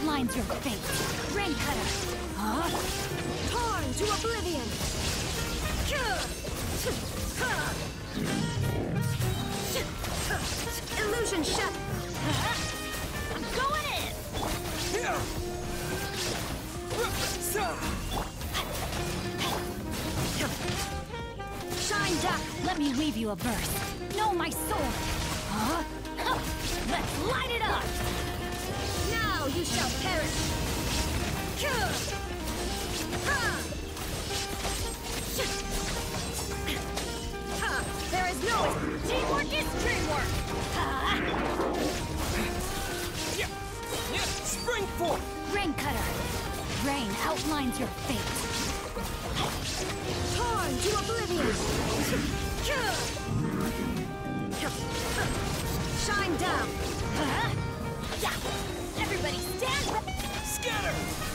outlines your fate. Rain cutter. Huh? Torn to oblivion! Illusion shut! I'm going in! Shine duck! Let me weave you a verse. Know my sword. Huh? Let's light it up! Now you shall perish! There is no... Teamwork is dreamwork! Spring forth! Rain cutter. Rain outlines your fate. Torn to oblivion! Shine down! Yeah! Everybody stand! Scatter!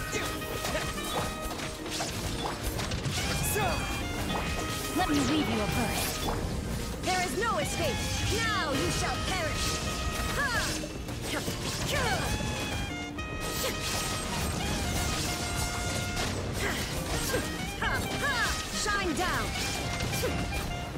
Let me weave you a verse. There is no escape! Now you shall perish! Shine down!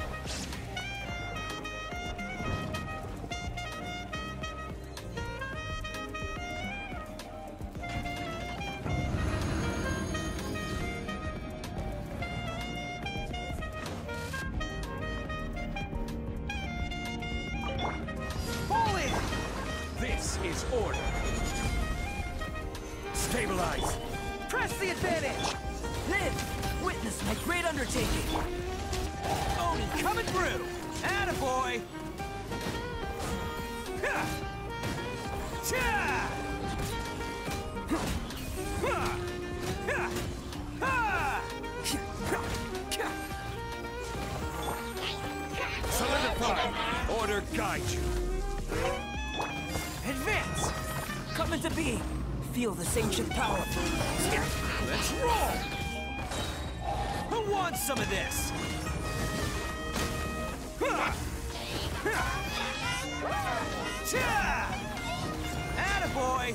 Fall in! This is order. Stabilize. Press the advantage! Live! Witness my great undertaking! Oni coming through! Attaboy! Ha! Cha! Ha! Ha! Ha! Solidify! Order guide you! Advance! Come into being! Feel this ancient power! Let's roll! Who wants some of this? Attaboy!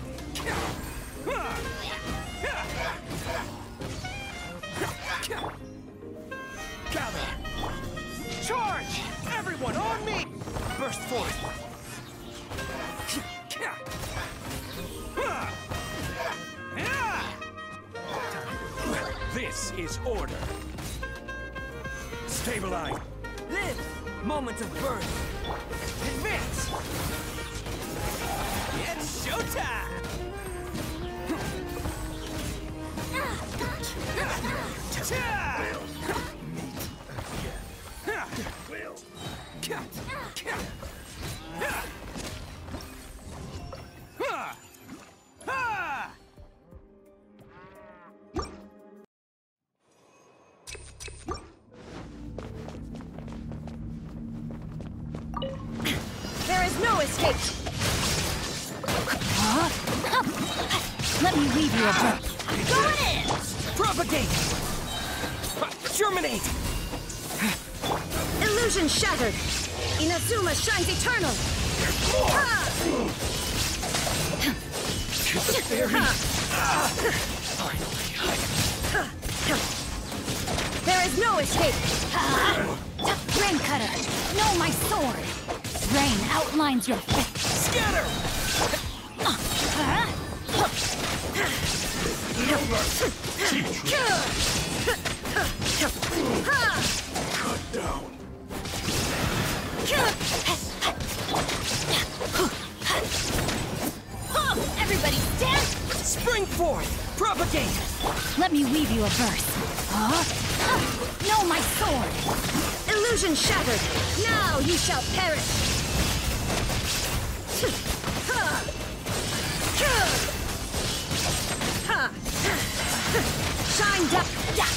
Gather! Charge! Everyone on me! Burst forth! This is order. Stabilize. Live! Moment of birth. Advance! It's showtime! There is no escape! Huh? Let me weave you a verse. I'm going in! Propagate! Germinate! Illusion shattered! Inazuma shines eternal! There is no escape! Rain cutter. Know my sword. Rain outlines your fate. Scatter! Cut down. Everybody stand! Spring forth! Propagate! Let me weave you a verse. Huh? Know my sword. Illusion shattered! Now you shall perish! Shine down!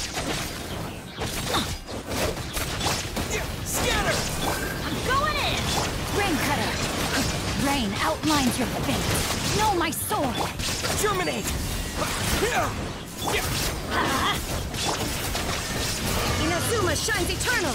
Scatter! I'm going in! Rain cutter. Rain outlines your fate. Know my sword. Germinate! Inazuma shines eternal!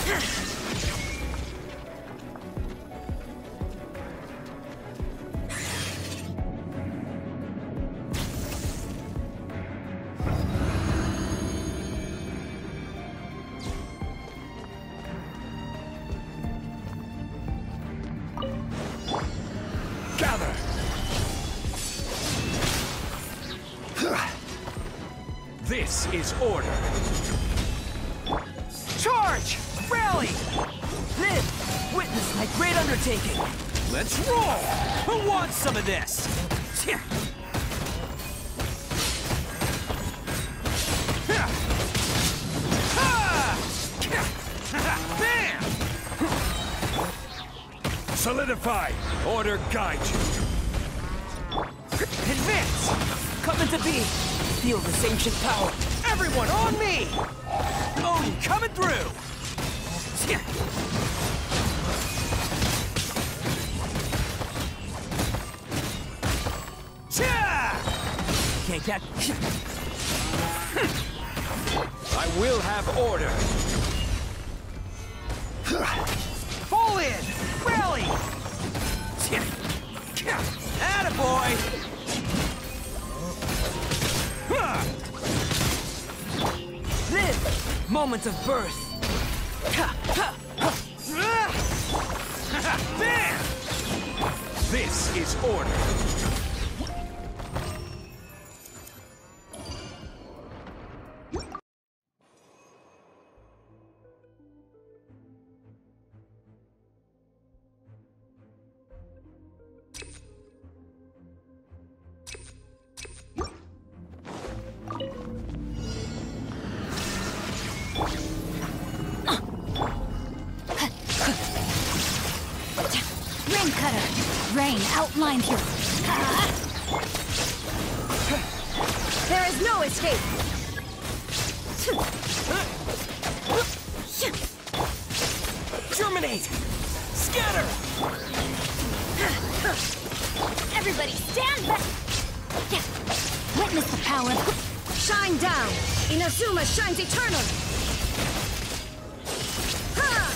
Gather! This is order. Charge! Rally! Live! Witness my great undertaking! Let's roll! Who wants some of this? Bam! Solidify! Order guide you! Advance! Coming to be! Feel this ancient power! Everyone on me! Odin coming through! Can't catch... I will have order! Fall in! Rally! Attaboy! Live! Moments of birth! Bam! This is order! Rain cutter! Rain outlines your... There is no escape! Germinate! Scatter! Everybody stand back! Witness the power of... Shine down! Inazuma shines eternal! Ha!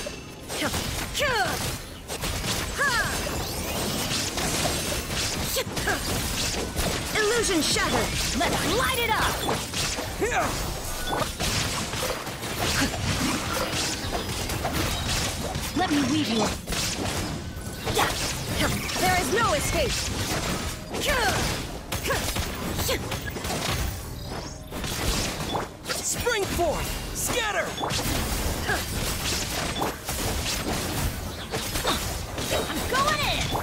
Illusion shattered! Let's light it up! Let me weave you. There is no escape! Spring forth! Scatter! I'm going in!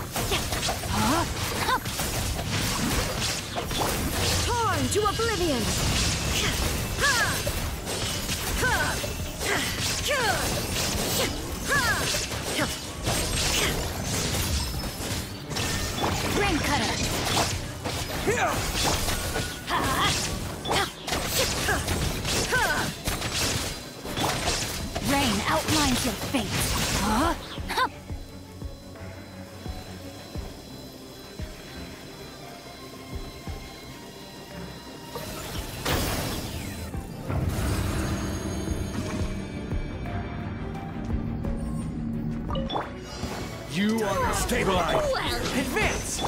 Torn to oblivion! Rain cutter! Rain outlines your fate. You are stabilized! Well. Advance!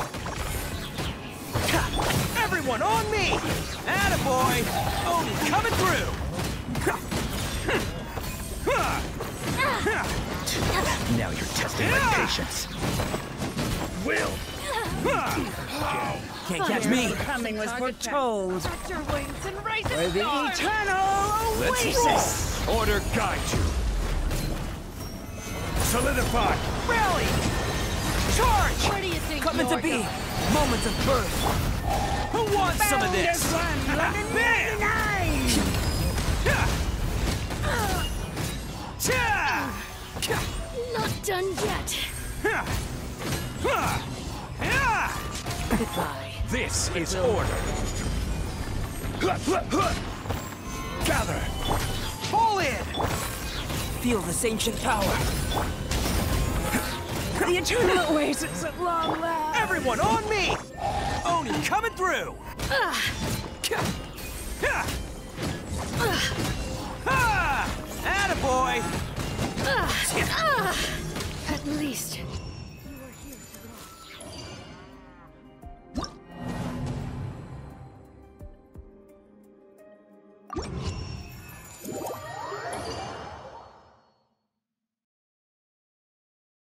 Everyone on me! Attaboy! Odin coming through! Now you're testing my patience. Will! Can't catch me! Coming was foretold. Stretch your wings and raise For it the far. eternal Let's oasis. roll! Order guide you! Solidify! Rally! Charge! Where do you think Coming to you're be! going? Moments of birth! Who wants some of this? Bam! Not done yet. Goodbye. This is order. Gather! Fall in! Feel this ancient power. The eternal oasis at long last. Everyone on me! Oni coming through! Attaboy! At least.